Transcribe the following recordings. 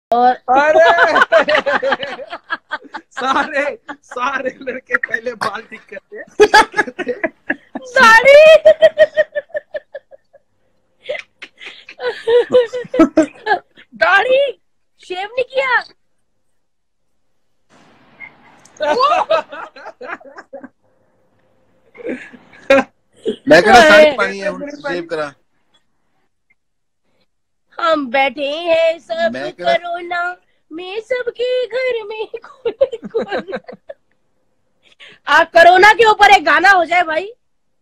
और सारे सारे लड़के पहले बाल ठीक करते हैं। दाढ़ी दाढ़ी शेव नहीं किया। मैं कह रहा साड़ी पानी है शेव करा। हम बैठे हैं सब मैं कह रहा कोरोना में, सबके घर में कोरोना। कोरोना के ऊपर एक गाना हो जाए भाई,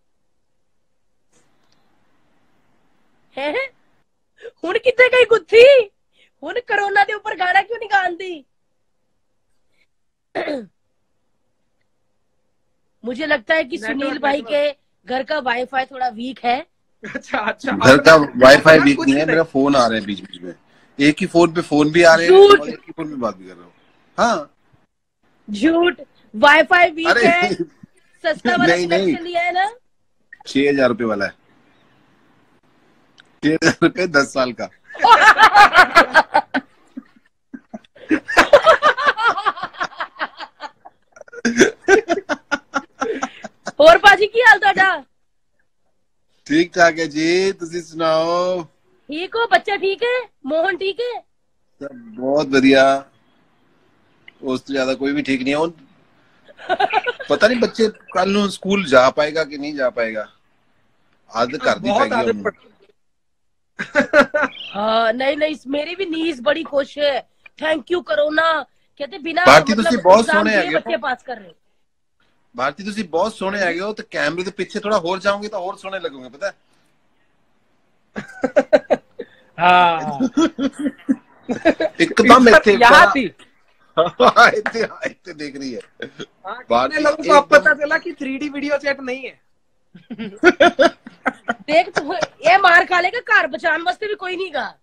है हुन कितने गई गुत्थी, हुन कोरोना के ऊपर गाना क्यों नहीं गांदी। मुझे लगता है कि सुनील भाई के घर का वाईफाई थोड़ा वीक है। अच्छा अच्छा, घर का वाईफाई वीक नहीं है, मेरा फोन आ रहा है बीच बीच में। एक ही फोन पे फोन भी आ रहे हैं और एक ही फोन में बात भी कर रहा हूँ। हाँ झूठ, वाईफाई वीक अरे है। सस्ता वाला कनेक्शन लिया है ना, 6,000 रुपए वाला है। 6,000 रुपए 10 साल का। और पाजी की हाल तुहाडा? ठीक ठाक है जी, तुसी सुनाओ? ठीक हो? बच्चा ठीक है? मोहन ठीक है? सब बहुत बढ़िया। उससे ज्यादा कोई भी ठीक नहीं है। पता नहीं बच्चे कल स्कूल जा पाएगा कि नहीं जा पाएगा। आदत कर दी पैगी। हाँ नहीं नहीं, मेरी भी नीस बड़ी खुश है। Thank you corona. कहते बिना भारती मतलब बहुत सोहने आ गए बच्चे पास कर रहे। भारती तुसी बहुत सोहने आ गए हो, तो कैमरे के पीछे थोड़ा होर जाओगे तो और सोहने लगोगे, पता है। हाँ एकदम इतने देख रही है। कितने लोगों को अब पता चला कि 3D वीडियो चैट नहीं है। देख तू ये मार खा लेगा, घर बचाने वास्ते भी कोई नहीं गा।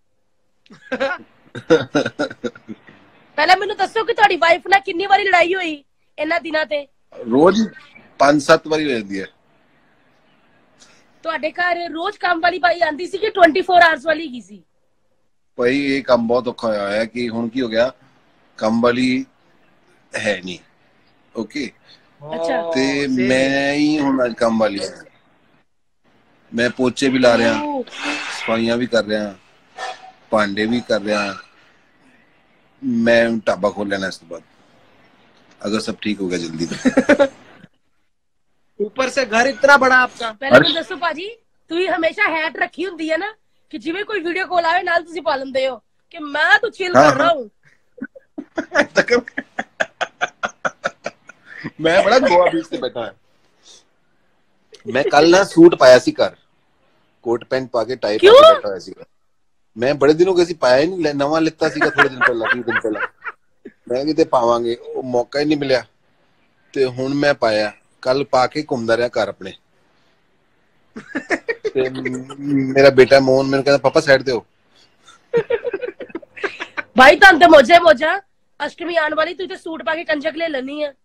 पहले मैनू दसो कि तुहाडी वाइफ नाल कितनी बारी लड़ाई हुई इन्हां दिनां ते? रोज 5-7 बारी हो जाती है। ਤੁਹਾਡੇ ਘਰ रोज काम वाली बाई आंदी सी कि 24 आवर्स वाली ही सी? भाई ये काम बहुत औखा होया है कि हुण की हो गया, काम वाली है नहीं। ओके अच्छा ते मैं ही हुण अज काम वाली है। मैं पोचे भी ला रहा, सफाइयां भी कर रहा, भांडे भी कर रहा। मैं ढाबा खोल लेना इस बाद, अगर सब ठीक हो गया जल्दी तो। ऊपर से घर इतना बड़ा आपका। पहले मैं दसो पाजी, तू ही हमेशा हैट रखी हुंदी है ना कि जिवें कोई वीडियो कॉल आवे नाल तुसी पा लंदे हो कि मैं तो चिल कर रहा हूं। मैं बड़ा गोवा बीच से बैठा है। मैं कल ना सूट पाया सी घर, कोट पैंट पाके टाई पाके बैठा हुआ सी। मैं बड़े दिनों के पाया ही नहीं, नवा लिता सीगा थोड़े दिन पहला, 20 दिन पहला। मैं किते पावांगे, वो मौका ही नहीं मिलिया ते हुण मैं पाया। कल पाके घूमदा रहा घर अपने। ते मेरा बेटा मोहन मेरे कहता पापा साइड दे हो। भाई तां ते मौजा मौजा, अष्टमी आने वाली, तू तो सूट पाके कंजक ले लेनी है।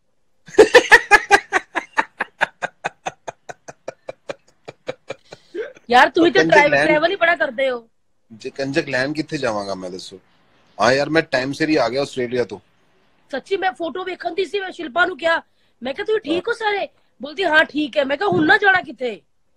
यार तू ही तो ट्रैवल ही बड़ा करते हो। कंजक लैंड किथे जावांगा मैं, दसो। हाँ यार मैं टाइम से ही आ गया ऑस्ट्रेलिया तो। सच्ची मैं फोटो वेखन दी सी, मैं शिल्पा नु क्या मैं कहा तू ठीक हो सारे, बोलती हाँ ठीक है। मैं कहा हुन ना जाना किथे।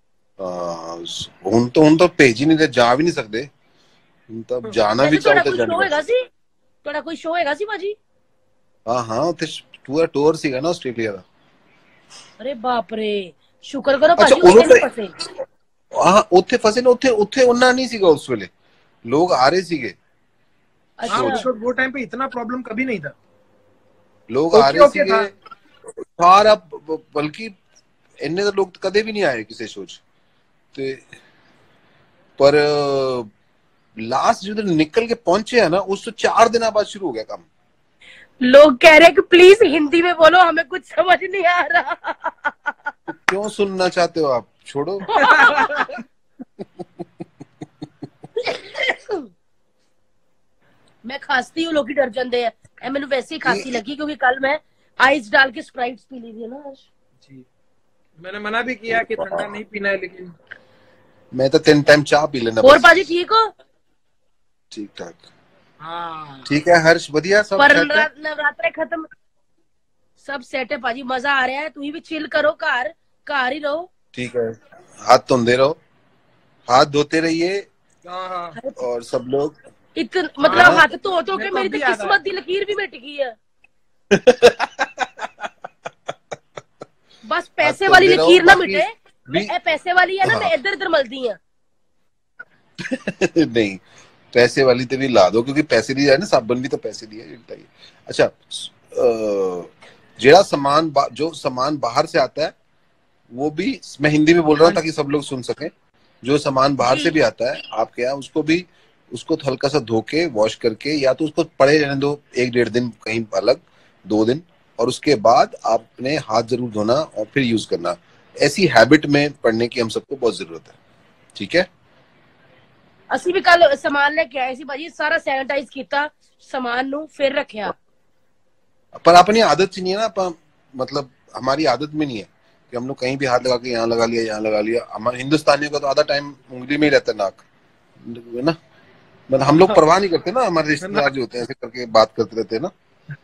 हुन तो भेज ही नहीं दे, जा भी नहीं सकते। हुन तो जाना भी चाहो तो शो हैगा सी, तोड़ा कोई शो हैगा सी भाजी? हाँ उत्थे पूरा टूर सीगा ना ऑस्ट्रेलिया दा। अरे बाप रे, शुक्र करो भाजी उत्थे नहीं फसे। हाँ उत्थे फसे ने, उत्थे उन्ना नहीं सीगा उस वेले, लोग आ रहे सीगे। अच्छा वो टाइम पे इतना प्रॉब्लम कभी नहीं था, लोग आ रहे सीगे सारा, बल्कि इन्ने तो लोग कदे भी नहीं आए किसी शो च ते। पर लास्ट जो निकल के पहुंचे है ना, उस 4 दिन बाद शुरू हो गया काम। लोग कह रहे हैं कि प्लीज हिंदी में बोलो, हमें कुछ समझ नहीं आ रहा। तो क्यों सुनना चाहते हो आप, छोड़ो। मैं खांसती हूँ, लोग डर जाते हैं। मैंने वैसे ही खांसी लगी क्योंकि कल मैं आइस डाल के स्प्राइट्स पी ली थी ना आज। जी मैंने मना भी किया कि ठंडा नहीं पीना है, लेकिन मैं तो 3 टाइम चाय पी लेना। और पाजी ठीक हो? ठीक ठाक। हाँ ठीक है हर्ष बढ़िया सब पर set है? नवरात्रे खत्म सब सेट है भाजी, मजा आ रहा है। तुम भी चिल करो, घर ही रहो। ठीक है, हाथ धोते रहो, हाथ धोते रहिए हाँ और सब लोग मतलब हाँ। हाथ धो के मेरे को मेरी भी तो याद किस्मत दी लकीर भी मिट गई है। बस पैसे हाथ वाली धोते रहो, लकीर ना बाकी मिटे। भी ए पैसे वाली है ना, मैं हाँ। इधर इधर मलदी है। नहीं पैसे वाली तो भी ला दो, क्योंकि पैसे दी जाए ना, साबन भी तो पैसे दिए जुड़ता ही। अच्छा जेड़ा सामान जो सामान बाहर से आता है वो भी, मैं हिंदी में बोल रहा हूँ ताकि सब लोग सुन सकें, जो सामान बाहर से भी आता है आपके यहाँ उसको भी, उसको तो हल्का सा धो के वॉश करके, या तो उसको पड़े रहने दो 1-1.5 दिन कहीं अलग, 2 दिन, और उसके बाद आपने हाथ जरूर धोना और फिर यूज करना। ऐसी हैबिट में पढ़ने की हम सबको बहुत जरूरत है, ठीक है। ਅਸੀਂ ਵੀ ਕੱਲ ਸਮਾਨ ਲੈ ਕੇ ਆਏ ਸੀ ਭਾਜੀ, ਸਾਰਾ ਸੈਨੀਟਾਈਜ਼ ਕੀਤਾ ਸਮਾਨ ਨੂੰ ਫਿਰ ਰੱਖਿਆ। पर अपनी आदत से नहीं है ना, मतलब हमारी आदत में नहीं है कि हम लोग कहीं भी हाथ लगा के यहाँ लगा लिया, यहाँ लगा लिया। हमारे हिंदुस्तानियों का तो आधा टाइम उंगली में ही रहता है, नाक, है ना। मतलब हम लोग परवाह नहीं करते ना, हमारे रिश्तेदार जो होते हैं ऐसे करके बात करते रहते हैं ना,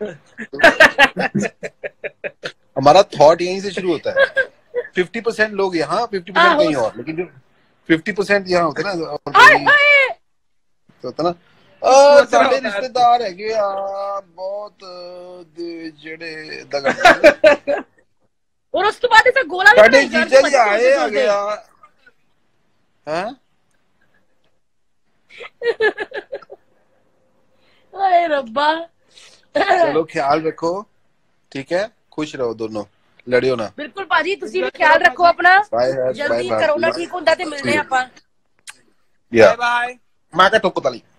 तो हमारा थॉट यहीं से शुरू होता है। 50% लोग यहाँ, 50% कहीं और, लेकिन जो 50% यहाँ होते हैं ना, तो होता ना ਸਾਡੇ ਰਿਸ਼ਤੇਦਾਰ ਹੈਗੇ ਆ ਬਹੁਤ ਜਿਹੜੇ ਦਾ ਕਰਦੇ और उस तो बाद ऐसा गोला भी ਸਾਡੇ ਜੀਜਾ ਜੀ ਆਏ ਆ ਗਿਆ हैं। हाय रब्बा। चलो ख्याल रखो, ठीक है, खुश रहो दोनों, लड़ियो ना। बिल्कुल भाजी, तुसी भी ख्याल रखो अपना। बाय जल्दी कोरोना ठीक होंदा ते मिलने आपां। Bye bye. मां का टोको ताली।